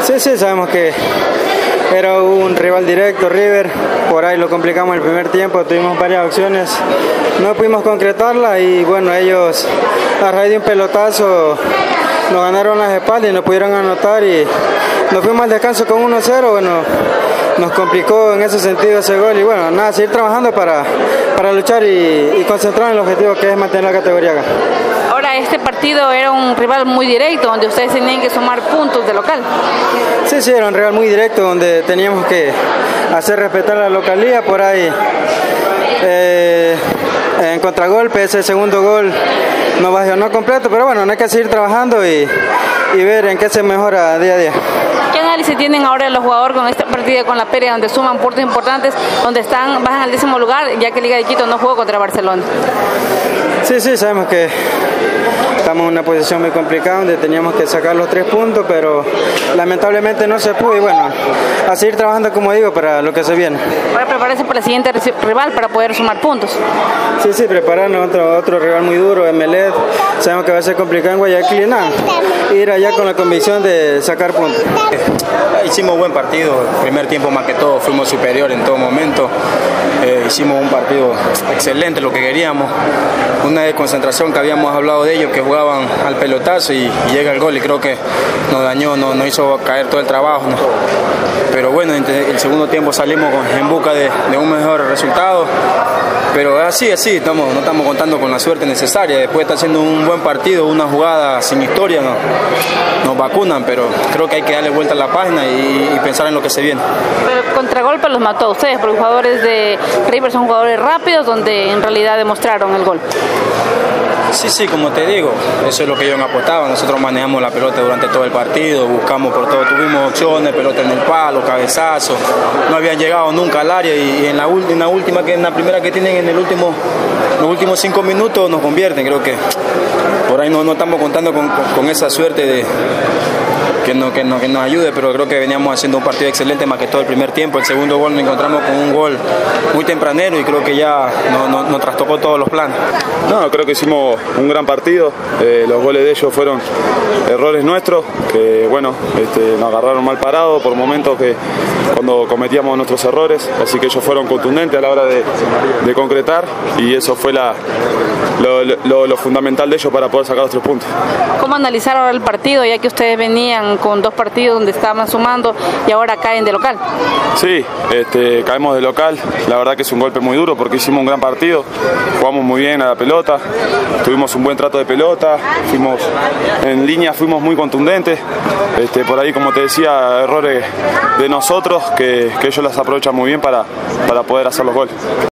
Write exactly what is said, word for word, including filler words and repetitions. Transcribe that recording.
Sí, sí, sabemos que era un rival directo, River, por ahí lo complicamos en el primer tiempo, tuvimos varias opciones, no pudimos concretarla y bueno, ellos a raíz de un pelotazo nos ganaron las espaldas y nos pudieron anotar y nos fuimos al descanso con uno cero, bueno, nos complicó en ese sentido ese gol y bueno, nada, seguir trabajando para, para luchar y, y concentrar en el objetivo que es mantener la categoría acá. Ahora, este partido era un rival muy directo, donde ustedes tenían que sumar puntos de local. Sí, sí, era un rival muy directo, donde teníamos que hacer respetar la localía, por ahí eh, en contragolpe, ese segundo gol nos bajó no completo, pero bueno, no hay que seguir trabajando y, y ver en qué se mejora día a día. ¿Qué análisis tienen ahora los jugadores con esta partida con la Pérdida, donde suman puntos importantes, donde están bajan al décimo lugar, ya que Liga de Quito no jugó contra Barcelona? Sí, sí, sabemos que estamos en una posición muy complicada donde teníamos que sacar los tres puntos, pero lamentablemente no se pudo y bueno, a seguir trabajando como digo para lo que se viene. Para prepararse para el siguiente rival para poder sumar puntos. Sí, sí, prepararnos otro, otro rival muy duro, Emelec, sabemos que va a ser complicado en Guayaquil y nada, ir allá con la convicción de sacar puntos. Hicimos buen partido, el primer tiempo más que todo fuimos superior en todo momento, eh, hicimos un partido excelente, lo que queríamos, una desconcentración que habíamos hablado de ellos, que jugaban al pelotazo y, y llega el gol y creo que nos dañó, nos, nos hizo caer todo el trabajo, ¿no? Pero bueno, en el segundo tiempo salimos en busca de, de un mejor resultado, pero así, así, estamos, no estamos contando con la suerte necesaria, después está haciendo un buen partido, una jugada sin historia, ¿no? Nos vacunan, pero creo que hay que darle vuelta a la página y, y pensar en lo que se viene. Pero el contragolpe los mató a ustedes, porque los jugadores de River son jugadores rápidos, donde en realidad demostraron el gol. Sí, sí, como te digo, eso es lo que ellos apostaban. Nosotros manejamos la pelota durante todo el partido, buscamos por todo, tuvimos opciones, pelota en el palo, cabezazo, no habían llegado nunca al área y en la, en la última, que en la primera que tienen en el último, los últimos cinco minutos nos convierten. Creo que por ahí no, no estamos contando con, con, con esa suerte de que, no, que, no, que nos ayude, pero creo que veníamos haciendo un partido excelente más que todo el primer tiempo. El segundo gol nos encontramos con un gol muy tempranero y creo que ya nos no, no trastocó todos los planes. No, creo que hicimos un gran partido, eh, los goles de ellos fueron errores nuestros, que bueno, este, nos agarraron mal parados por momentos que cuando cometíamos nuestros errores, así que ellos fueron contundentes a la hora de, de concretar y eso fue la, lo, lo, lo fundamental de ellos para poder sacar los tres puntos. ¿Cómo analizar ahora el partido, ya que ustedes venían con dos partidos donde estaban sumando y ahora caen de local? Sí, este, caemos de local, la verdad que es un golpe muy duro porque hicimos un gran partido, jugamos muy bien a la pelota, tuvimos un buen trato de pelota, fuimos en línea, fuimos muy contundentes, este, por ahí como te decía, errores de nosotros que, que ellos las aprovechan muy bien para, para poder hacer los goles.